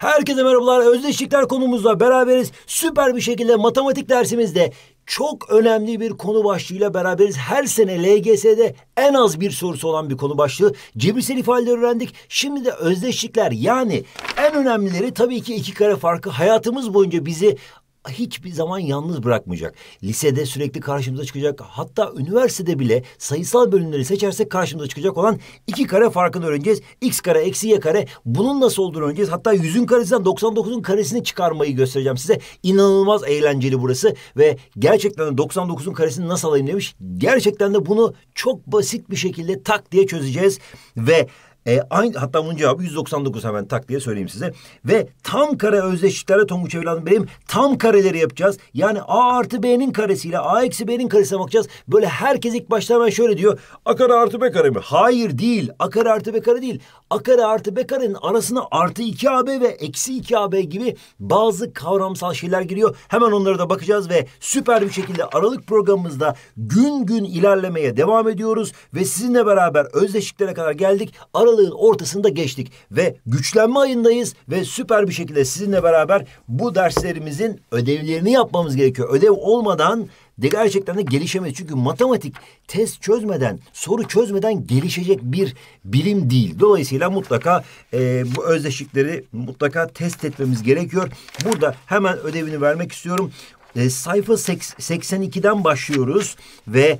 Herkese merhabalar. Özdeşlikler konumuzla beraberiz. Süper bir şekilde matematik dersimizde çok önemli bir konu başlığıyla beraberiz. Her sene LGS'de en az bir sorusu olan bir konu başlığı. Cebirsel ifadeleri öğrendik. Şimdi de özdeşlikler, yani en önemlileri tabii ki iki kare farkı hayatımız boyunca bizi hiçbir zaman yalnız bırakmayacak. Lisede sürekli karşımıza çıkacak. Hatta üniversitede bile sayısal bölümleri seçersek karşımıza çıkacak olan iki kare farkını öğreneceğiz. X kare eksi Y kare. Bunun nasıl olduğunu öğreneceğiz. Hatta 100'ün karesinden 99'un karesini çıkarmayı göstereceğim size. İnanılmaz eğlenceli burası. Ve gerçekten de 99'un karesini nasıl alayım demiş. Gerçekten de bunu çok basit bir şekilde tak diye çözeceğiz. Ve hatta bunun cevabı 199, hemen tak diye söyleyeyim size. Ve tam kare özdeşliklerle Tonguç evladım benim tam kareleri yapacağız. Yani A artı B'nin karesiyle A eksi B'nin karesine bakacağız. Böyle herkes ilk başta hemen şöyle diyor. A kare artı B kare mi? Hayır, değil. A kare artı B kare değil. A kare artı B karenin arasına artı 2AB ve eksi 2AB gibi bazı kavramsal şeyler giriyor. Hemen onlara da bakacağız ve süper bir şekilde Aralık programımızda gün gün ilerlemeye devam ediyoruz. Ve sizinle beraber özdeşliklere kadar geldik. Aralığın ortasında geçtik ve güçlenme ayındayız ve süper bir şekilde sizinle beraber bu derslerimizin ödevlerini yapmamız gerekiyor. Ödev olmadan de gerçekten de gelişemeyiz. Çünkü matematik test çözmeden, soru çözmeden gelişecek bir bilim değil. Dolayısıyla mutlaka bu özdeşlikleri mutlaka test etmemiz gerekiyor. Burada hemen ödevini vermek istiyorum. Sayfa 82'den başlıyoruz ve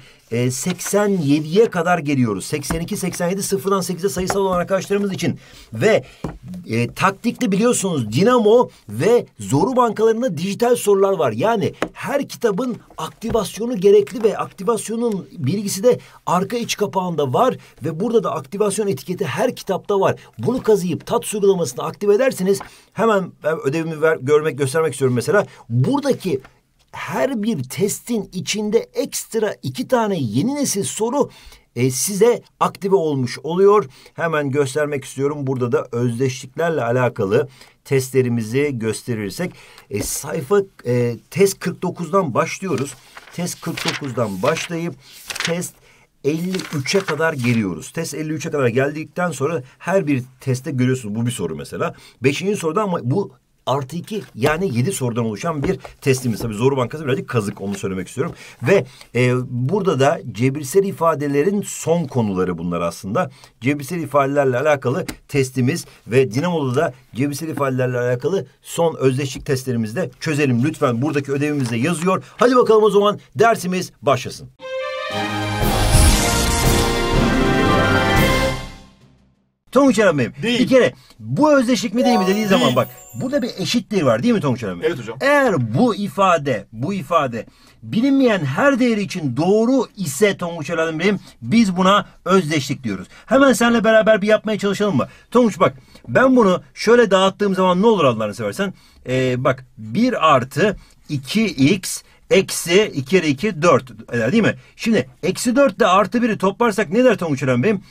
87'ye kadar geliyoruz. 82, 87 sıfırdan 8'e sayısal olan arkadaşlarımız için. Ve taktikte biliyorsunuz Dinamo ve Zoru bankalarında dijital sorular var. Yani her kitabın aktivasyonu gerekli ve aktivasyonun bilgisi de arka iç kapağında var. Ve burada da aktivasyon etiketi her kitapta var. Bunu kazıyıp TATS uygulamasını aktive ederseniz hemen ödevimi göstermek istiyorum mesela. Buradaki her bir testin içinde ekstra 2 tane yeni nesil soru size aktive olmuş oluyor. Hemen göstermek istiyorum. Burada da özdeşliklerle alakalı testlerimizi gösterirsek sayfa test 49'dan başlıyoruz. Test 49'dan başlayıp test 53'e kadar geliyoruz. Test 53'e kadar geldikten sonra her bir testte görüyorsunuz. Bu bir soru mesela. 5. soruda ama bu artı 2 yani 7 sorudan oluşan bir testimiz. Tabii Zoru Bankası birazcık kazık, onu söylemek istiyorum. Ve burada da cebirsel ifadelerin son konuları bunlar aslında. Cebirsel ifadelerle alakalı testimiz ve Dinamo'da da cebirsel ifadelerle alakalı son özdeşlik testlerimizi de çözelim. Lütfen buradaki ödevimizde yazıyor. Hadi bakalım o zaman dersimiz başlasın. Tonguç Eren benim. Değil. Bir kere bu özdeşlik mi değil mi dediği zaman bak. Burada bir eşitliği var değil mi Tonguç Eren benim? Evet hocam. Eğer bu ifade bilinmeyen her değeri için doğru ise Tonguç Eren benim, biz buna özdeşlik diyoruz. Hemen seninle beraber bir yapmaya çalışalım mı? Tonguç bak, ben bunu şöyle dağıttığım zaman ne olur Allah'ını seversen? Bak 1 artı 2x eksi 2 kere 2 4 eder değil mi? Şimdi eksi 4 ile artı 1'i toplarsak ne der Tonguç Eren benim?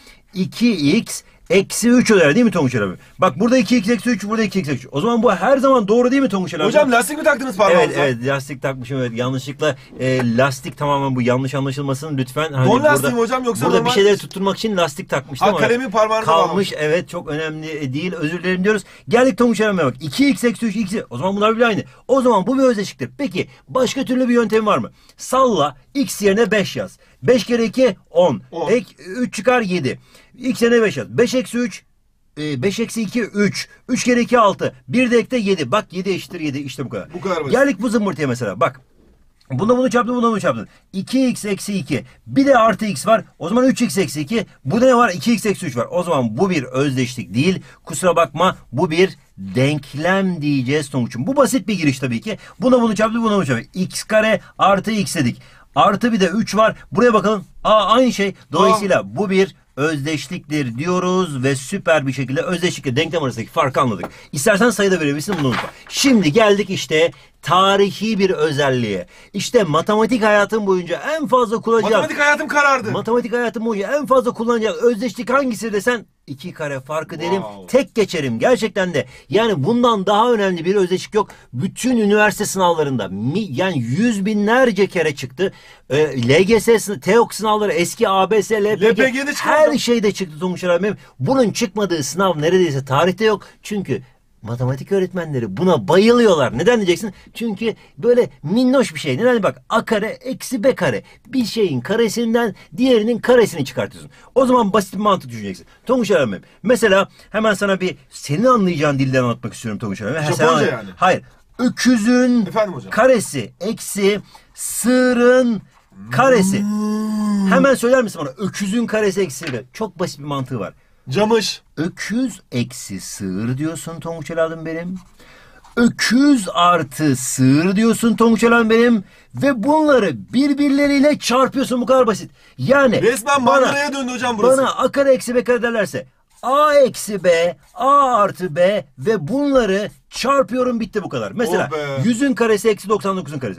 2x eksi 3 eder değil mi Tonguç abi? Bak burada 2x eksi 3, burada 2x eksi 3. O zaman bu her zaman doğru değil mi Tonguç abi? Hocam lastik mi taktınız parmağınıza? Evet lastik takmışım, evet, yanlışlıkla. Lastik tamamen, bu yanlış anlaşılmasın lütfen. Hani Don lastiği mi hocam yoksa burada normal... bir şeyleri tutturmak için lastik takmıştım ama kalemin parmağınıza kalmış bağlamış. Evet, çok önemli değil, özür dilerim diyoruz. Geldik Tonguç abi'ye bak. 2x eksi 3 x. O zaman bunlar bile aynı. O zaman bu bir özdeşliktir. Peki başka türlü bir yöntem var mı? Salla, x yerine 5 yaz. 5 kere 2 10. 3 çıkar 7. X yerine 5 yaz. 5 eksi 3 5 eksi 2 3. 3 kere 2 6. Bir de ekle 7. Bak 7 eşittir 7. İşte bu kadar. Bu kadar basit. Geldik bu zımbırtıya mesela. Bak. Bunu çarptın, bunu çarptın. 2x eksi 2. Bir de artı x var. O zaman 3x eksi 2. Bu da ne var? 2x eksi 3 var. O zaman bu bir özdeşlik değil. Kusura bakma, bu bir denklem diyeceğiz Tonguç'um. Bu basit bir giriş tabii ki. Bunu çarptın, bunu çarptın. X kare artı x dedik. Artı bir de 3 var. Buraya bakalım. Aynı şey. Dolayısıyla bu bir özdeşliktir diyoruz ve süper bir şekilde özdeşlikle denklem arasındaki farkı anladık. İstersen sayıda verebilirsin, bunu unutma. Şimdi geldik işte tarihi bir özelliğe. İşte matematik hayatım boyunca en fazla kullanacağım. Matematik hayatım karardı. Matematik hayatım boyunca en fazla kullanacak özdeşlik hangisi desen 2 kare farkı derim. Tek geçerim gerçekten de. Yani bundan daha önemli bir özdeşlik yok. Bütün üniversite sınavlarında yani yüz binlerce kere çıktı. LGS, TEOK sınavları, eski ABS, LPG, her şeyde çıktı Tonguç abi. Bunun çıkmadığı sınav neredeyse tarihte yok. Çünkü Matematik öğretmenleri buna bayılıyorlar. Neden diyeceksin? Çünkü böyle minnoş bir şey. Neden? Bak, a kare eksi b kare. Bir şeyin karesinden diğerinin karesini çıkartıyorsun. O zaman basit bir mantık düşüneceksin. Tonguç Eren Bey, mesela hemen sana bir senin anlayacağın dilden anlatmak istiyorum Tonguç Eren Bey. Japonca yani. Hayır. Öküzün Efendim hocam? karesi eksi sığırın karesi. Hemen söyler misin bana? Öküzün karesi eksi sığır. Çok basit bir mantığı var. Camış. Öküz eksi sığır diyorsun Tonguç evladım benim. Öküz artı sığır diyorsun Tonguç evladım benim. Ve bunları birbirleriyle çarpıyorsun, bu kadar basit. Yani Resmen mangaraya döndü hocam burası. bana a kare eksi b kare derlerse a eksi b, a artı b ve bunları çarpıyorum, bitti, bu kadar. Mesela Oh be. 100'ün karesi eksi 99'un karesi.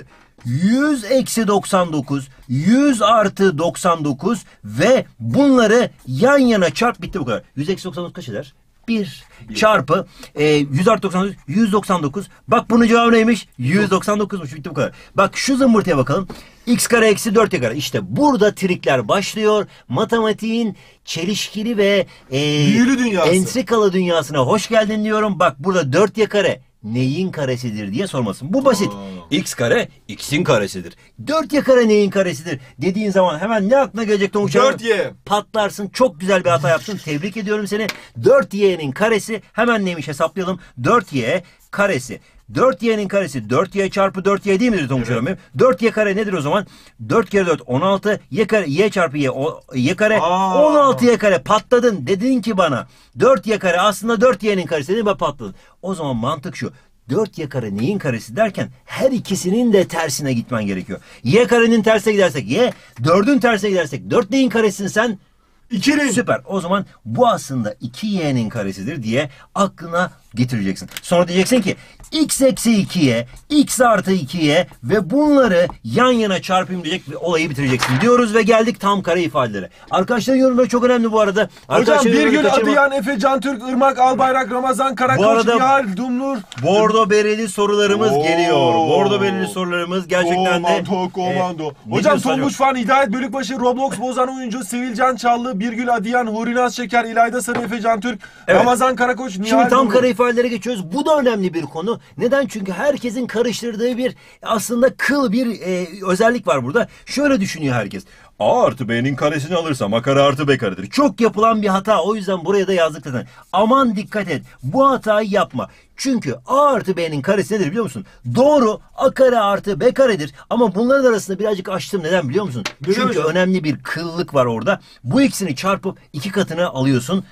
100 eksi 99, 100 artı 99 ve bunları yan yana çarp, bitti, bu kadar. 100 eksi 99 kaç eder? 1 çarpı 100 artı 99, 199. Bak bunun cevabı neymiş? 199'muş, bitti, bu kadar. Bak şu zımbırtıya bakalım. X kare eksi 4y kare. İşte burada trikler başlıyor. Matematiğin çelişkili ve büyülü dünyası, entrikalı dünyasına hoş geldin diyorum. Bak burada 4y kare neyin karesidir diye sormasın. Bu basit. X kare x'in karesidir. 4y kare neyin karesidir dediğin zaman hemen ne aklına gelecek Tonguç? 4y. Patlarsın. Çok güzel bir hata yaptın. Tebrik ediyorum seni. 4y'nin karesi hemen neymiş hesaplayalım. 4y karesi. 4y'nin karesi 4y çarpı 4y değil midir Tonguç Hanım? 4y kare nedir o zaman? 4 kere 4 16, y kare y çarpı y kare 16y kare. Patladın. Dedin ki bana 4y kare aslında 4y'nin karesi dedi ve patladın. O zaman mantık şu. 4y kare neyin karesi derken her ikisinin de tersine gitmen gerekiyor. Y karenin tersine gidersek y, 4'ün tersine gidersek 4 neyin karesisin sen? 2'nin. Süper. O zaman bu aslında 2y'nin karesidir diye aklına getireceksin. Sonra diyeceksin ki x eksi 2y, x artı 2y ve bunları yan yana çarpayım diyecek ve olayı bitireceksin diyoruz ve geldik tam kare ifadelere. Arkadaşların yorumları çok önemli bu arada. Hocam Birgül, Adıyan, Efe, Cantürk, Irmak, Albayrak, Ramazan, Karakoç, arada Nihal, Dumlur. Bordo bereli sorularımız geliyor. Bordo bereli sorularımız gerçekten de. Komando. Ne Hocam diyorsun Tonguç hocam? Fan, Hidayet Bölükbaşı, Roblox bozan oyuncu, Sevilcan Çallı, Birgül, Adıyan, Hurinaz Şeker, İlayda Sarı, Efe, Cantürk, Evet. Ramazan, Karakoç, Nihal, Şimdi tam Dumlur. kare ifadelere geçiyoruz. Bu da önemli bir konu. Neden? Çünkü herkesin karıştırdığı bir aslında kıl bir özellik var burada. Şöyle düşünüyor herkes. A artı B'nin karesini alırsam A kare artı B karedir. Çok yapılan bir hata. O yüzden buraya da yazdık zaten. Aman dikkat et. Bu hatayı yapma. Çünkü A artı B'nin karesi nedir biliyor musun? Doğru, A kare artı B karedir. Ama bunların arasında birazcık açtım. Neden biliyor musun? Neden Çünkü hocam? önemli bir kıllık var orada. Bu ikisini çarpıp 2 katını alıyorsun.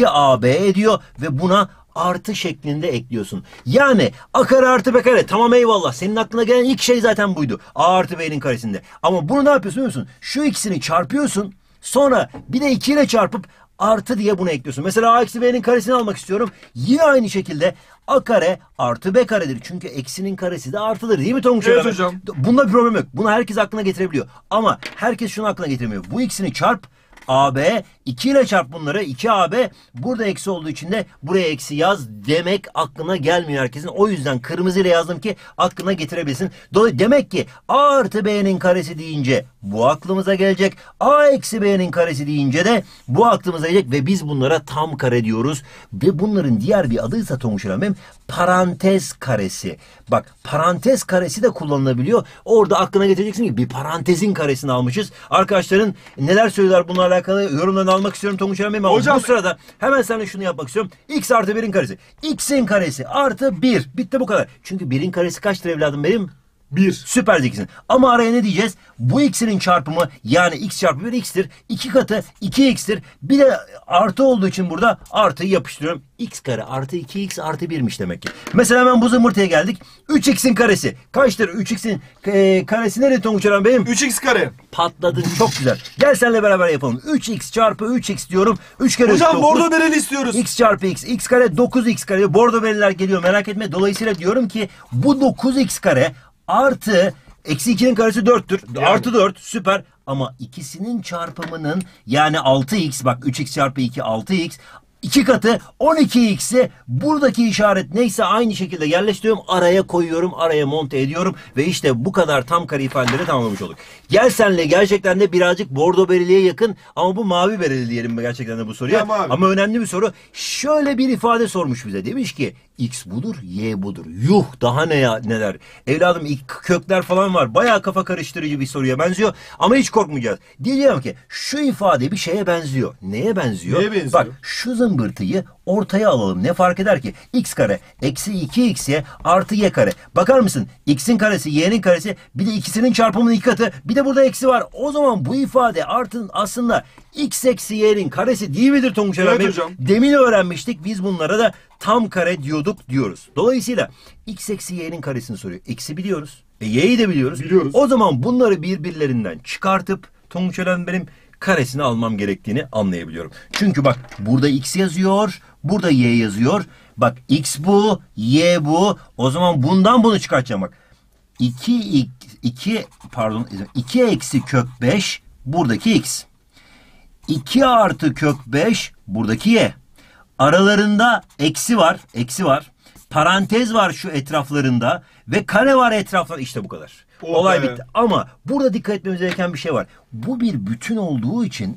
2AB ediyor ve buna artı şeklinde ekliyorsun. Yani A kare artı B kare. Tamam, eyvallah. Senin aklına gelen ilk şey zaten buydu. A artı B'nin karesinde. Ama bunu ne yapıyorsun biliyor musun? Şu ikisini çarpıyorsun. Sonra bir de 2 ile çarpıp artı diye bunu ekliyorsun. Mesela A eksi B'nin karesini almak istiyorum. Yine aynı şekilde A kare artı B karedir. Çünkü eksinin karesi de artıdır. Değil mi Tonguç? Evet hocam. Bunda bir problem yok. Bunu herkes aklına getirebiliyor. Ama herkes şunu aklına getiremiyor. Bu ikisini çarp. AB 2 ile çarp bunları, 2AB burada eksi olduğu için de buraya eksi yaz demek aklına gelmiyor herkesin. O yüzden kırmızı ile yazdım ki aklına getirebilsin. Demek ki A artı B'nin karesi deyince bu aklımıza gelecek. A eksi B'nin karesi deyince de bu aklımıza gelecek ve biz bunlara tam kare diyoruz. Ve bunların diğer bir adıysa Tonguç Hanım parantez karesi. Bak, parantez karesi de kullanılabiliyor. Orada aklına getireceksin ki bir parantezin karesini almışız. Arkadaşların neler söylüyorlar bununla alakalı yorumlarını almak istiyorum Tonguç Hanım. Hocam, bu sırada hemen sana şunu yapmak istiyorum. X artı 1'in karesi. X'in karesi artı 1. Bitti, bu kadar. Çünkü 1'in karesi kaçtır evladım benim? 1. Süper zekisin. Ama araya ne diyeceğiz? Bu ikisinin çarpımı yani x çarpı 1 x'tir. 2 katı 2x'tir. Bir de artı olduğu için burada artıyı yapıştırıyorum. X kare artı 2x artı 1'miş demek ki. Mesela hemen bu zımbırtıya geldik. 3x'in karesi. Kaçtır? 3x'in karesi nerede Tonguç Eren Bey'im? 3x kare. Patladın, çok güzel. Gel seninle beraber yapalım. 3x çarpı 3x diyorum. 3 kere 3 Hocam 9. bordo bereli istiyoruz. X çarpı x. X kare 9x kare. Bordo veriler geliyor, merak etme. Dolayısıyla diyorum ki bu 9x kare artı eksi 2'nin karesi 4'tür. Yani. Artı 4, süper. Ama ikisinin çarpımının yani 6x, bak 3x çarpı 2 6x. 2 katı 12x'i buradaki işaret neyse aynı şekilde yerleştiriyorum. Araya koyuyorum. Araya monte ediyorum. Ve işte bu kadar tam kare ifadeleri tamamlamış olduk. Gel senle gerçekten de birazcık bordo bereliğe yakın ama bu mavi bereli diyelim gerçekten de bu soruya. Ya, mavi. Ama önemli bir soru. Şöyle bir ifade sormuş bize. Demiş ki X budur, Y budur. Yuh daha ne ya neler. Evladım ilk kökler falan var. Bayağı kafa karıştırıcı bir soruya benziyor. Ama hiç korkmayacağız. Diyeceğim ki şu ifade bir şeye benziyor. Neye benziyor? Neye benziyor? Bak şu zımbırtıyı ortaya alalım. Ne fark eder ki? X kare eksi 2xy artı y kare. Bakar mısın? X'in karesi, y'nin karesi, bir de ikisinin çarpımının iki katı. Bir de burada eksi var. O zaman bu ifade aslında x eksi y'nin karesi değil midir Tonguç Evet Bey? hocam. Demin öğrenmiştik. Biz bunlara da tam kare diyoruz. Dolayısıyla x eksi y'nin karesini soruyor. X'i biliyoruz. Y'yi de biliyoruz. Biliyoruz. O zaman bunları birbirlerinden çıkartıp Tonguç benim karesini almam gerektiğini anlayabiliyorum. Çünkü bak burada x yazıyor, burada y yazıyor. Bak x bu, y bu. O zaman bundan bunu çıkartacağım bak. 2 eksi kök 5 buradaki x. 2 artı kök 5 buradaki y. Aralarında eksi var. Parantez var şu etraflarında ve kare var etraflarında. İşte bu kadar. Olay bitti. Ama burada dikkat etmemiz gereken bir şey var. Bu bir bütün olduğu için,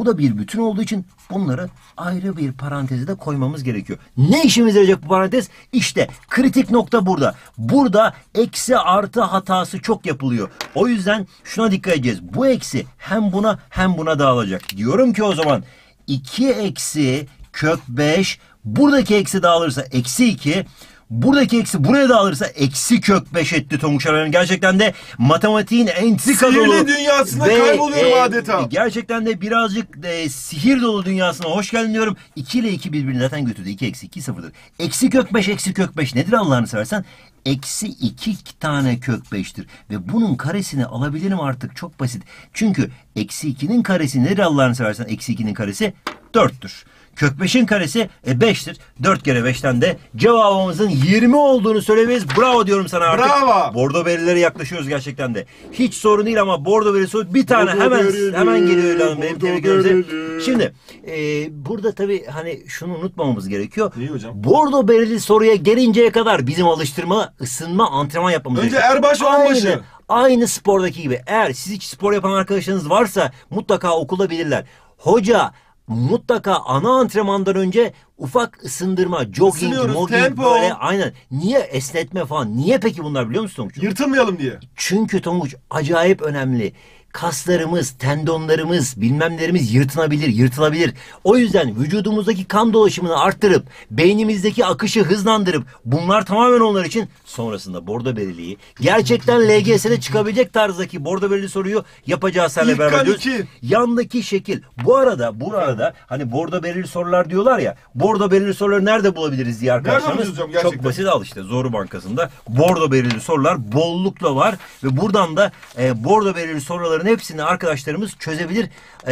bunları ayrı bir paranteze de koymamız gerekiyor. Ne işimize yarayacak bu parantez? İşte kritik nokta burada. Burada eksi artı hatası çok yapılıyor. O yüzden şuna dikkat edeceğiz. Bu eksi hem buna hem buna dağılacak. Diyorum ki o zaman 2 eksi kök 5 buradaki eksi dağılırsa eksi 2, buradaki eksi buraya dağılırsa eksi kök 5 etti Tonguç Aran'ın. Gerçekten de matematiğin entrika dolu. Sihirli dünyasında kayboluyorum adeta. Gerçekten de birazcık sihir dolu dünyasına hoş geldin diyorum. 2 ile 2 birbirini zaten götürdü. 2 eksi 2 sıfırdır. Eksi kök 5 eksi kök 5 nedir Allah'ını seversen? Eksi 2 tane kök 5'tir. Ve bunun karesini alabilirim artık, çok basit. Çünkü eksi 2'nin karesi nedir Allah'ını seversen? Eksi 2'nin karesi 4'tür. Kök 5'in karesi 5'tir. 4 kere 5'ten de cevabımızın 20 olduğunu söylemeyiz. Bravo diyorum sana artık. Bravo. Bordo berilere yaklaşıyoruz gerçekten de. Hiç sorun değil ama bordo berisi bir tane Bordo hemen geliyor evladım benim. bordo Tebrik ederim seni. berili. Şimdi burada tabii hani şunu unutmamamız gerekiyor. Neyi hocam? Bordo berili soruya gelinceye kadar bizim alıştırma, ısınma, antrenman yapmamız Önce gerekiyor. erbaş ve onbaşı. Aynı spordaki gibi. Eğer siz hiç spor yapan arkadaşlarınız varsa mutlaka okulda bilirler. Hoca mutlaka ana antrenmandan önce ufak ısındırma, jogging, Isınıyoruz, mogging tempo. böyle aynen. Niye esnetme falan? Niye peki bunlar biliyor musun Tonguç? Yırtılmayalım diye. Çünkü Tonguç acayip önemli. Kaslarımız, tendonlarımız, bilmemlerimiz yırtılabilir. O yüzden vücudumuzdaki kan dolaşımını arttırıp, beynimizdeki akışı hızlandırıp, bunlar tamamen onlar için sonrasında bordo beriliği, gerçekten LGS'de çıkabilecek tarzdaki bordo berili soruyu yapacağız seninle İlk beraber kan diyoruz. 2. Yandaki şekil. Bu arada hani bordo berili sorular diyorlar ya, bordo berili soruları nerede bulabiliriz diye arkadaşlarımız. bulacağız hocam gerçekten? Çok basit al işte Zoru Bankası'nda bordo berili sorular bollukla var ve buradan da bordo berili soruların hepsini arkadaşlarımız çözebilir.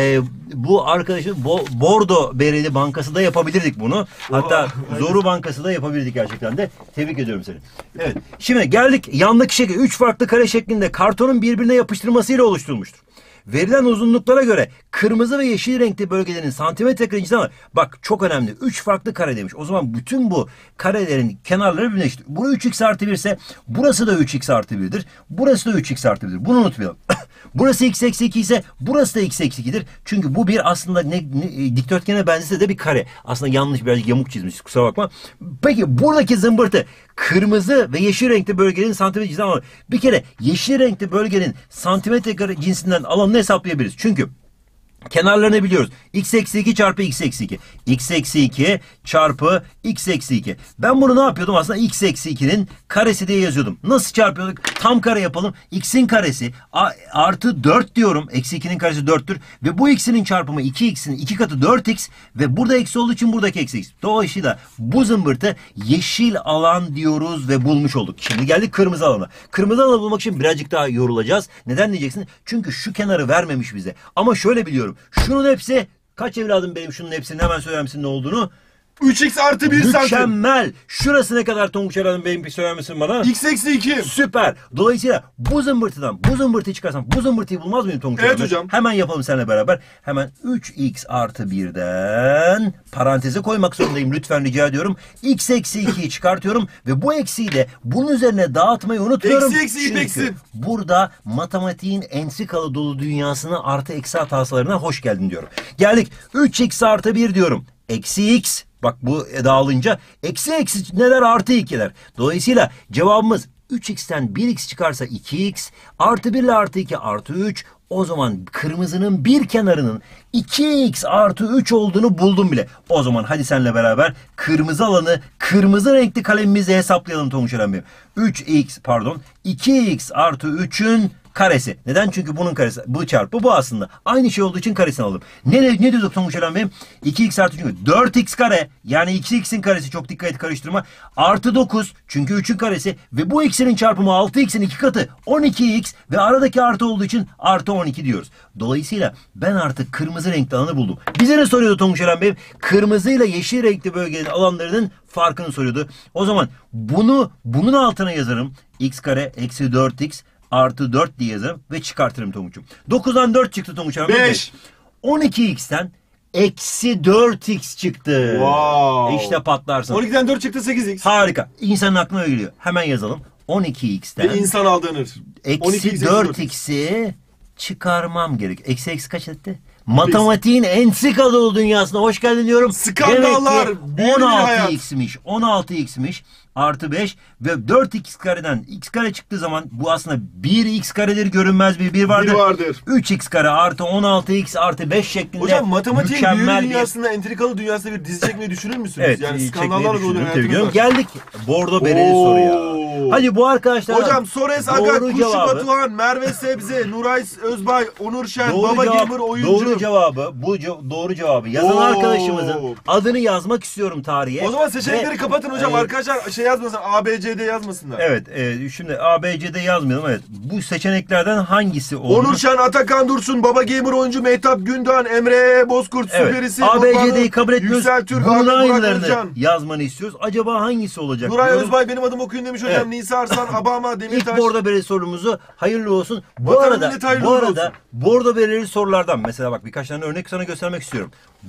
Bu arkadaşımız Bordo Bereli Bankası da yapabilirdik bunu. Hatta Zoru Bankası da yapabilirdik gerçekten de. Tebrik ediyorum seni. Evet. Şimdi geldik yandaki şekil. 3 farklı kare şeklinde kartonun birbirine yapıştırmasıyla oluşturulmuştur. Verilen uzunluklara göre kırmızı ve yeşil renkli bölgelerin santimetre kare cinsinden var. Bak çok önemli. 3 farklı kare demiş. O zaman bütün bu karelerin kenarları birleştir. Bu 3x artı 1 ise burası da 3x artı 1'dir. Burası da 3x artı 1'dir. Bunu unutmayalım. Burası x eksi 2 ise burası da x eksi 2'dir. Çünkü bu bir aslında dikdörtgene benzese de bir kare. Aslında yanlış birazcık yamuk çizmiş. Kusura bakma. Peki buradaki zımbırtı kırmızı ve yeşil renkli bölgenin santimetre cinsinden var. Bir kere yeşil renkli bölgenin santimetre kare cinsinden alanını hesaplayabiliriz. Çünkü kenarlarını biliyoruz. X eksi 2 çarpı x eksi 2. X eksi 2 çarpı x eksi 2. Ben bunu ne yapıyordum? Aslında x eksi 2'nin karesi diye yazıyordum. Nasıl çarpıyorduk? Tam kare yapalım. X'in karesi artı 4 diyorum. Eksi 2'nin karesi 4'tür. Ve bu x'inin çarpımı 2x'in 2 katı 4x. Ve burada eksi olduğu için buradaki eksi x. Dolayısıyla bu zımbırtı yeşil alan diyoruz ve bulmuş olduk. Şimdi geldik kırmızı alana. Kırmızı alanı bulmak için birazcık daha yorulacağız. Neden diyeceksin? Çünkü şu kenarı vermemiş bize. Ama şöyle biliyorum. Şunun hepsi kaç evladım benim şunun hepsini hemen söyler misin ne olduğunu? 3x artı 1 santim. Mükemmel. Şurası ne kadar Tonguç Aran'ın benim bir söyler misin bana? X eksi 2. Süper. Dolayısıyla bu zımbırtıyı çıkarsam bu zımbırtıyı bulmaz mıyım Tonguç Evet Aran'ın? hocam. Hemen yapalım seninle beraber. Hemen 3x artı 1'den paranteze koymak zorundayım. Lütfen rica ediyorum. X eksi 2'yi çıkartıyorum ve bu eksiği de bunun üzerine dağıtmayı unutmuyorum. Eksi Çünkü burada matematiğin entrikalı dolu dünyasına artı eksi hatalarına hoş geldin diyorum. Geldik 3x artı 1 diyorum. Eksi x. Bak bu dağılınca eksi eksi neler artı 2'ler. Dolayısıyla cevabımız 3x'ten 1x çıkarsa 2x, artı 1 ile artı 2 artı 3. O zaman kırmızının bir kenarının 2x artı 3 olduğunu buldum bile. O zaman hadi seninle beraber kırmızı alanı kırmızı renkli kalemimizle hesaplayalım Tonguç Eren Bey. 2x artı 3'ün karesi. Neden? Çünkü bunun karesi. Bu çarpı bu aslında. Aynı şey olduğu için karesini alalım. Ne diyorduk Tonguç Eren Bey? 2x artı 3 4x kare. Yani 2x'in karesi, çok dikkat et karıştırma. Artı 9 çünkü 3'ün karesi ve bu x'in çarpımı 6x'in 2 katı 12x ve aradaki artı olduğu için artı 12 diyoruz. Dolayısıyla ben artık kırmızı renkli alanı buldum. Bize ne soruyordu Tonguç Eren Bey? Kırmızı ile yeşil renkli bölgelerin alanlarının farkını soruyordu. O zaman bunun altına yazarım. X kare eksi 4x artı 4 diye yazarım ve çıkartırım Tonguç'um. 9'dan 4 çıktı Tonguç Eren Bey. 5. 12x'ten eksi 4x çıktı. Wow. İşte patlarsın. 12'den 4 çıktı 8x. Harika. İnsanın aklına geliyor. Hemen yazalım. 12x'ten Ve insan aldanır. eksi 4x'i çıkarmam gerek. Eksi eksi kaç etti? Matematiğin entrikalı dünyasına hoş geldin diyorum. Skandallar. 16x'miş. 16x'miş. Artı 5 ve 4x kareden x kare çıktığı zaman bu aslında 1x karedir, görünmez bir vardır. 1 vardır. 3x kare artı 16x artı 5 şeklinde Hocam matematiğin büyülü mükemmel dünyasında, entrikalı dünyasında bir dizi çekmeyi düşünür müsünüz? Evet, yani çekmeyi skandallarla dolu düşündüm, hayatınız tabii var. Geldik bordo bereli soruya. Hadi bu arkadaşlar. Hocam Sores Aga, doğru Kuşu cevabı. Batuhan, Merve Sebze, Nuray Özbay, Onur Şen, Doğru Baba cevap, Gamer oyuncu. doğru cevabı, doğru cevabı yazan arkadaşımızın adını yazmak istiyorum tarihe. O zaman seçenekleri kapatın hocam. e, Arkadaşlar şey yazmasın, ABCD yazmasınlar. Evet, şimdi ABC'de yazmayalım. Evet. Bu seçeneklerden hangisi olur? Onur Şen, Atakan Dursun, Baba Gamer oyuncu, Mehtap Gündoğan, Emre Bozkurt, Evet. Süperisi, ABC'yi kabul etmiyoruz. Yüksel Türk, Bunun Ahmet Burak aynılarını Özcan. yazmanı istiyoruz. Acaba hangisi olacak? Nuray diyorum. Özbay benim adım okuyun demiş hocam. Evet. Nisa Arslan, Abama, Demirtaş. İlk bordo bereli sorumuzu hayırlı olsun. Vatan millet hayırlı olsun. Bordo bereli sorulardan mesela bak birkaç tane örnek sana göstermek istiyorum.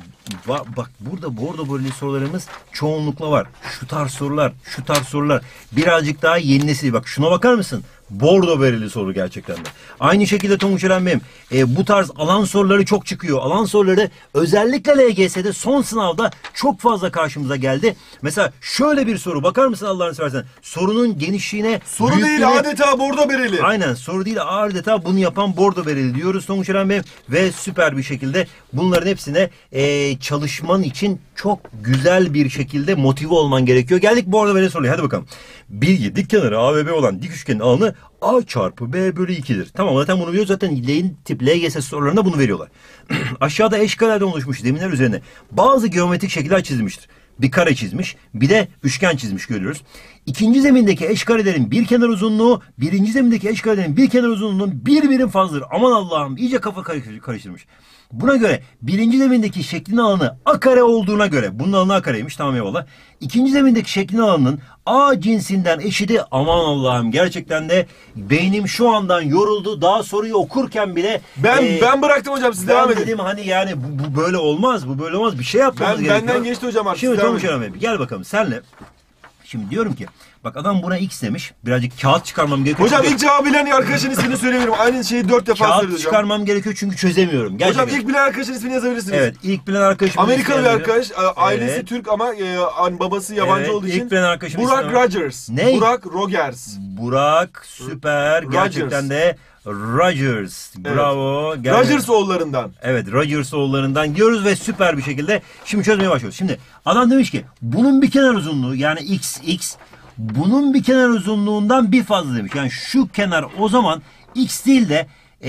Bak burada bordo bereli sorularımız çoğunlukla var. Şu tarz sorular. Birazcık daha yeni nesil. Bak şuna bakar mısın? Bordo bereli soru gerçekten de. Aynı şekilde Tonguç Eren Bey'im bu tarz alan soruları çok çıkıyor. Alan soruları özellikle LGS'de son sınavda çok fazla karşımıza geldi. Mesela şöyle bir soru bakar mısın Allah'ını seversen? Sorunun genişliğine, Soru büyüklüğüne... değil adeta bordo bereli. Aynen, soru değil adeta bunu yapan bordo bereli diyoruz Tonguç Eren Bey ve süper bir şekilde bunların hepsine çalışman için çok güzel bir şekilde motive olman gerekiyor. Geldik bordo bereli soruya, hadi bakalım. Bilgi dik kenarı A ve B olan dik üçgenin alanı A çarpı B bölü 2'dir. Tamam, zaten bunu biliyoruz. Zaten tip LGS sorularında bunu veriyorlar. Aşağıda eşkarelerden oluşmuş zeminler üzerine bazı geometrik şekiller çizilmiştir. Bir kare çizmiş, bir de üçgen çizmiş görüyoruz. İkinci zemindeki eşkarelerin bir kenar uzunluğu, birinci zemindeki eşkarelerin bir kenar uzunluğunun bir birim fazladır. Aman Allah'ım, iyice kafa karıştırmış. Buna göre birinci zemindeki şeklin alanı A kare olduğuna göre, bunun alanı A kareymiş, tamam eyvallah. İkinci zemindeki şeklin alanının A cinsinden eşidi, aman Allah'ım, gerçekten de beynim şu andan yoruldu. Daha soruyu okurken bile Ben bıraktım hocam, siz devam edin. dedim hani yani bu böyle olmaz, bu böyle olmaz, bir şey yapmamız gerekiyor. Benden geçti hocam artık. Şimdi devam Tonguç edin. Eren Bey, gel bakalım senle. Şimdi diyorum ki bak adam buna x demiş. Birazcık kağıt çıkarmam gerekiyor. Hocam çünkü ilk cevabı bilen arkadaşın ismini söyleyebilirim. Aynı şeyi 4 defa söyledi kağıt hocam. çıkarmam gerekiyor çünkü çözemiyorum. Gerçekten. Hocam ilk bilen arkadaşın ismini yazabilirsiniz. Evet, ilk bilen arkadaşım. Amerikalı bir arkadaş. Ailesi Evet. Türk ama babası yabancı Evet, olduğu ilk için. bilen arkadaşım Burak ismi- Rogers. Ne? Burak Rogers. Burak süper. Gerçekten de Rogers. Bravo. Rogers oğullarından. Evet, Rogers oğullarından diyoruz ve süper bir şekilde şimdi çözmeye başlıyoruz. Şimdi adam demiş ki bunun bir kenar uzunluğu yani x bunun bir kenar uzunluğundan bir fazla demiş. Yani şu kenar o zaman x değil de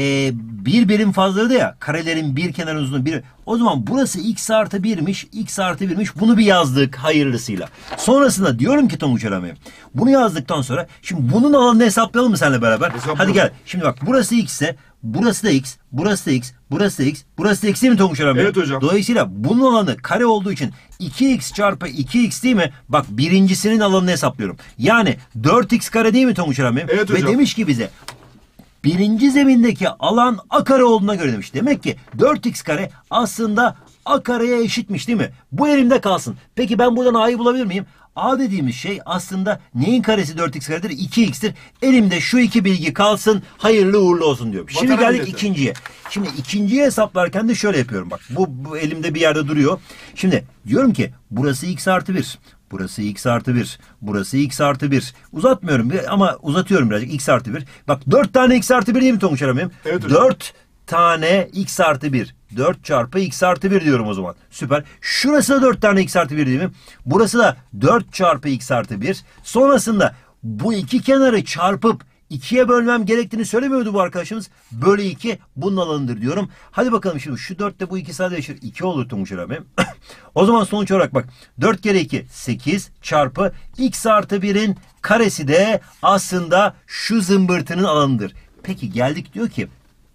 bir birim fazlaydı ya, karelerin bir kenar uzunluğu bir. O zaman burası x artı 1'miş, x artı 1'miş. Bunu bir yazdık hayırlısıyla. Sonrasında diyorum ki Tonguç Eren Bey, bunu yazdıktan sonra şimdi bunun alanını hesaplayalım mı seninle beraber? Hesaplayalım. Hadi gel. Şimdi bak burası x ise burası da x, burası da x, burası da x, burası da x değil mi Tonguç Eren Bey? Evet hocam. Dolayısıyla bunun alanı kare olduğu için 2x çarpı 2x değil mi? Bak birincisinin alanını hesaplıyorum. Yani 4x kare değil mi Tonguç Eren Bey? Evet Ve hocam. demiş ki bize birinci zemindeki alan a kare olduğuna göre demiş. Demek ki 4x kare aslında a kareye eşitmiş değil mi? Bu elimde kalsın. Peki ben buradan a'yı bulabilir miyim? A dediğimiz şey aslında neyin karesi 4x karedir? 2x'tir. Elimde şu iki bilgi kalsın. Hayırlı uğurlu olsun diyorum. Şimdi Vatan geldik milleti. ikinciye. Şimdi ikinciyi hesaplarken de şöyle yapıyorum. Bak bu elimde bir yerde duruyor. Şimdi diyorum ki burası x artı 1. Burası x artı 1. Burası x artı 1. Uzatmıyorum ama uzatıyorum birazcık. X artı 1. Bak 4 tane x artı 1 değil mi Tonguç Aramıyorum? Evet hocam. 4 tane x artı 1. 4 çarpı x artı 1 diyorum o zaman. Süper. Şurası da 4 tane x artı 1 değil mi? Burası da 4 çarpı x artı 1. Sonrasında bu iki kenarı çarpıp 2'ye bölmem gerektiğini söylemiyordu bu arkadaşımız. Bölü 2 bunun alanıdır diyorum. Hadi bakalım şimdi şu 4 ile bu 2 sadeleşir. 2 olur Tonguç abi. O zaman sonuç olarak bak 4 kere 2 8 çarpı x artı 1'in karesi de aslında şu zımbırtının alanıdır. Peki geldik diyor ki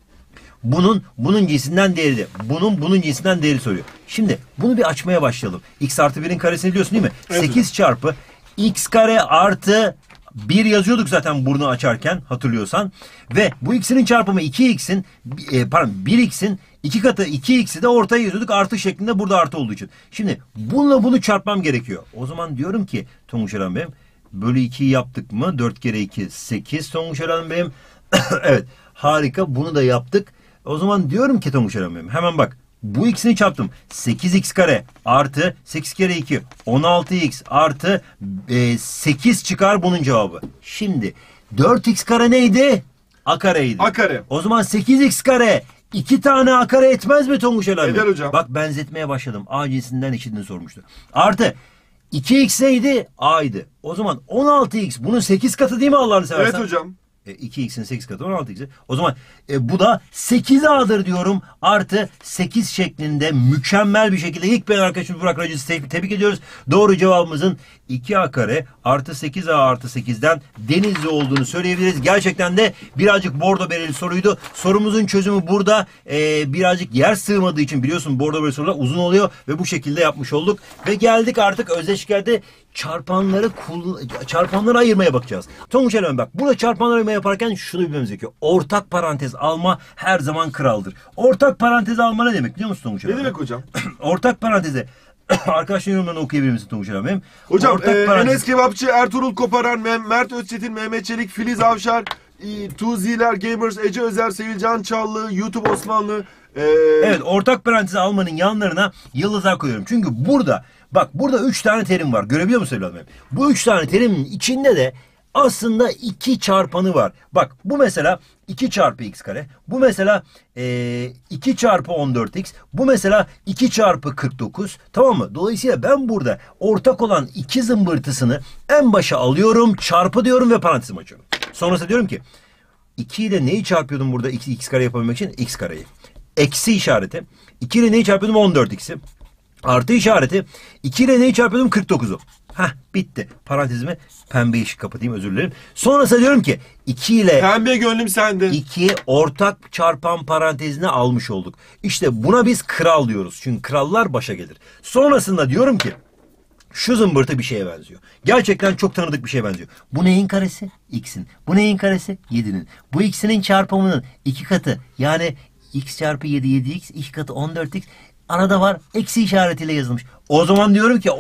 bunun cinsinden değeri de bunun cinsinden değeri soruyor. Şimdi bunu bir açmaya başlayalım. X artı 1'in karesini biliyorsun değil mi? Evet. 8 çarpı x kare artı 1 yazıyorduk zaten burnu açarken hatırlıyorsan. Ve bu x'in çarpımı 2x'in 1x'in 2 katı 2x'i de ortaya yazıyorduk artı şeklinde, burada artı olduğu için. Şimdi bununla bunu çarpmam gerekiyor. O zaman diyorum ki Tonguç Eren Bey'im bölü 2'yi yaptık mı? 4 kere 2 8 Tonguç Eren Bey'im. Evet harika, bunu da yaptık. O zaman diyorum ki Tonguç Eren Bey'im hemen bak. Bu x'ini çarptım. 8x kare artı 8 kere 2 16x artı 8 çıkar bunun cevabı. Şimdi 4x kare neydi? A kareydi. A kare. O zaman 8x kare 2 tane a kare etmez mi Tonguç Eren Bey? Eder hocam. Bak benzetmeye başladım. A cinsinden eşitini sormuştu. Artı 2x neydi? A'ydı. O zaman 16x bunun 8 katı değil mi Allah'ını seversen? Evet hocam. 2x'in 8 katı 16x'i. O zaman bu da 8a'dır diyorum. Artı 8 şeklinde mükemmel bir şekilde ilk ben arkadaşımız Burak Racı'sı tebrik ediyoruz. Doğru cevabımızın 2a kare artı 8a artı 8'den Denizli olduğunu söyleyebiliriz. Gerçekten de birazcık bordo bereli soruydu. Sorumuzun çözümü burada birazcık yer sığmadığı için biliyorsun bordo bereli sorular uzun oluyor ve bu şekilde yapmış olduk. Ve geldik artık özdeşliklerde çarpanları ayırmaya bakacağız. Tonguç Eren bak burada çarpanları ayırma yaparken şunu bilmemiz gerekiyor. Ortak parantez alma her zaman kraldır. Ortak parantez alma ne demek biliyor musun Tonguç Eren? Ne demek hocam? Ortak paranteze arkadaşların yorumlarını okuyabilir misin Tonguç Eren benim? Hocam Ortak parantez... Enes Kebapçı, Ertuğrul Koparan, Mert Özçetin, Mehmet Çelik, Filiz Avşar, Tuziler Gamers, Ece Özer, Sevilcan Çallı, YouTube Osmanlı. Evet ortak parantezi almanın yanlarına yıldızlar koyuyorum. Çünkü burada bak burada 3 tane terim var. Görebiliyor musun evladım benim? Bu 3 tane terimin içinde de aslında 2 çarpanı var. Bak bu mesela 2 çarpı x kare. Bu mesela 2 çarpı 14x. Bu mesela 2 çarpı 49. Tamam mı? Dolayısıyla ben burada ortak olan 2 zımbırtısını en başa alıyorum. Çarpı diyorum ve parantezimi açıyorum. Sonrasında diyorum ki 2 ile neyi çarpıyordum burada x kare yapabilmek için? X kareyi. Eksi işareti. 2 ile neyi çarpıyordum? 14x'i. Artı işareti. 2 ile neyi çarpıyordum? 49'u. Heh bitti. Parantezimi pembe ışık kapatayım, özür dilerim. Sonrasında diyorum ki 2 ile Pembe gönlüm sende. 2 ortak çarpan parantezine almış olduk. İşte buna biz kral diyoruz. Çünkü krallar başa gelir. Sonrasında diyorum ki şu zımbırtı bir şeye benziyor. Gerçekten çok tanıdık bir şeye benziyor. Bu neyin karesi? X'in. Bu neyin karesi? 7'nin. Bu x'inin çarpımının 2 katı. Yani x çarpı 7 7x, 2 katı 14x. Arada var eksi işaretiyle yazılmış. O zaman diyorum ki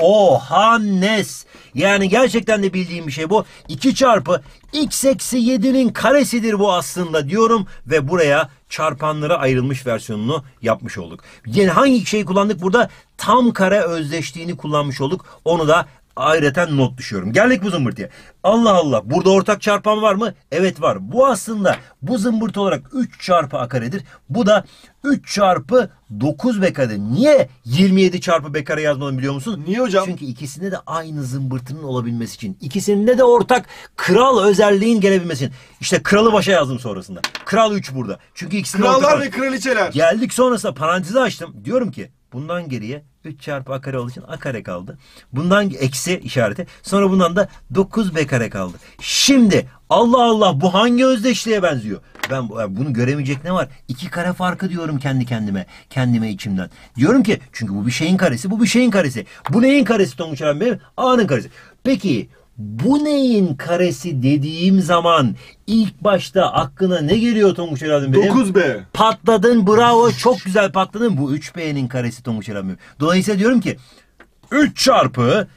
Hannes. Yani gerçekten de bildiğim bir şey bu. 2 çarpı x eksi 7'nin karesidir bu aslında diyorum. Ve buraya çarpanlara ayrılmış versiyonunu yapmış olduk. Yani hangi şeyi kullandık burada? Tam kare özdeşliğini kullanmış olduk. Onu da ayrıca not düşüyorum. Geldik bu zımbırtıya. Allah Allah. Burada ortak çarpan var mı? Evet var. Bu aslında bu zımbırtı olarak 3 çarpı a karedir. Bu da 3 çarpı 9 b karedir. Niye 27 çarpı b kare yazmadım biliyor musun? Niye hocam? Çünkü ikisinde de aynı zımbırtının olabilmesi için. İkisinde de ortak kral özelliğin gelebilmesi için. İşte kralı başa yazdım sonrasında. Kral 3 burada. Çünkü ikisinde ortak Krallar var. ve kraliçeler. Geldik sonrasında parantezi açtım. Diyorum ki bundan geriye 3 çarpı a kare olduğu için a kare kaldı. Bundan eksi işareti. Sonra bundan da 9b kare kaldı. Şimdi Allah Allah bu hangi özdeşliğe benziyor? Ben bunu göremeyecek ne var? 2 kare farkı diyorum kendi kendime. Kendime içimden. Diyorum ki çünkü bu bir şeyin karesi, bu bir şeyin karesi. Bu neyin karesi Tonguç Eren Bey? A'nın karesi. Peki bu neyin karesi dediğim zaman ilk başta aklına ne geliyor Tonguç Eren Bey? 9B. Patladın, bravo, çok güzel patladın. Bu 3B'nin karesi Tonguç Eren Bey. Dolayısıyla diyorum ki 3 çarpı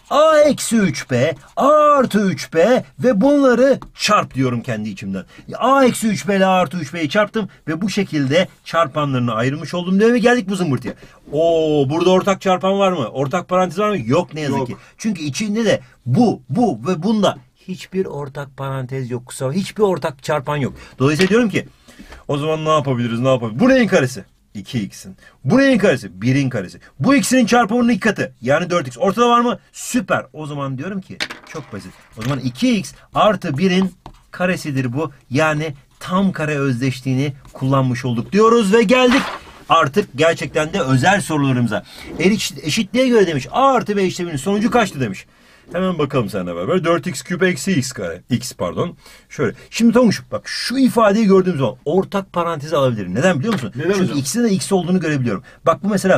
A eksi 3B, A artı 3B ve bunları çarp diyorum kendi içimden. A eksi 3B ile A artı 3B'yi çarptım ve bu şekilde çarpanlarını ayırmış oldum diyor ve geldik bu zımbırtıya. Burada ortak çarpan var mı? Ortak parantez var mı? Yok ne yazık ki. Çünkü içinde de bu ve bunda hiçbir ortak parantez yok. Hiçbir ortak çarpan yok. Dolayısıyla diyorum ki o zaman ne yapabiliriz? Bu neyin karesi? 2x'in. Bu neyin karesi? 1'in karesi. Bu ikisinin çarpımının 2 katı. Yani 4x. Ortada var mı? Süper. O zaman diyorum ki çok basit. O zaman 2x artı 1'in karesidir bu. Yani tam kare özdeşliğini kullanmış olduk diyoruz ve geldik artık gerçekten de özel sorularımıza. Eşitliğe göre demiş. A artı B işleminin sonucu kaçtı demiş. Hemen bakalım seninle beraber. 4x küp eksi x kare. X pardon. Şöyle. Şimdi Tonguç bak şu ifadeyi gördüğüm zaman ortak parantezi alabilirim. Neden biliyor musun? Neden Çünkü hocam? x'in de x olduğunu görebiliyorum. Bak bu mesela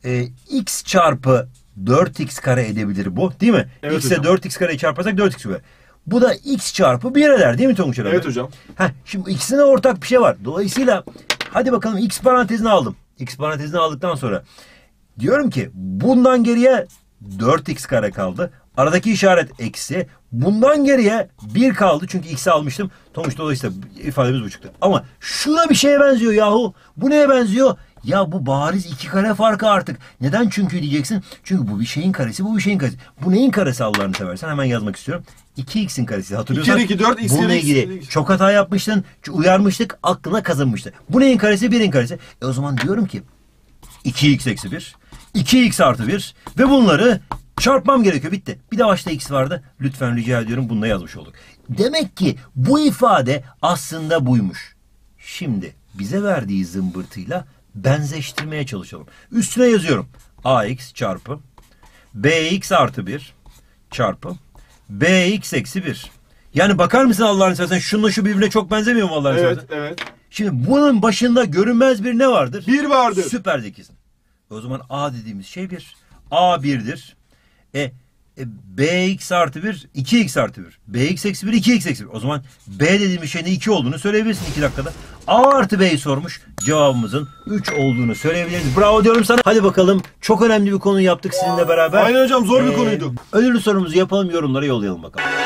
x çarpı 4x kare edebilir bu. Değil mi? Evet X'e hocam. 4x kare çarparsak 4x küp. Bu da x çarpı 1 eder değil mi Tonguç? Evet hocam. Şimdi ikisine ortak bir şey var. Dolayısıyla hadi bakalım x parantezini aldım. X parantezini aldıktan sonra diyorum ki bundan geriye 4x kare kaldı. Aradaki işaret eksi. Bundan geriye 1 kaldı. Çünkü x'i almıştım. Sonuç dolayısıyla ifademiz bu çıktı. Ama şu da bir şeye benziyor yahu. Bu neye benziyor? Ya bu bariz 2 kare farkı artık. Neden çünkü diyeceksin? Çünkü bu bir şeyin karesi, bu bir şeyin karesi. Bu neyin karesi Allah'ını seversen? Hemen yazmak istiyorum. 2x'in karesi. Hatırlıyorsan 2 2 4 x bununla ilgili çok hata yapmıştın. Uyarmıştık. Aklına kazınmıştı. Bu neyin karesi? 1'in karesi. O zaman diyorum ki 2x eksi 1, 2x artı 1 ve bunları çarpmam gerekiyor. Bitti. Bir de başta x vardı. Lütfen rica ediyorum bununla yazmış olduk. Demek ki bu ifade aslında buymuş. Şimdi bize verdiği zımbırtıyla benzeştirmeye çalışalım. Üstüne yazıyorum. ax çarpı bx artı 1 çarpı bx eksi 1. Yani bakar mısın Allah'ını seversen şununla şu birbirine çok benzemiyor mu Allah'ını seversen? Evet. Şimdi bunun başında görünmez bir ne vardır? 1 vardır. Süper zekisin. O zaman A dediğimiz şey 1. A 1'dir. Bx artı 1, 2x artı 1. Bx eksi 1, 2x eksi 1. O zaman B dediğimiz şeyin 2 olduğunu söyleyebilirsin 2 dakikada. A artı B'yi sormuş. Cevabımızın 3 olduğunu söyleyebiliriz. Bravo diyorum sana. Hadi bakalım. Çok önemli bir konu yaptık sizinle beraber. Aynen hocam, zor bir konuydu. Ödüllü sorumuzu yapalım, yorumlara yollayalım bakalım.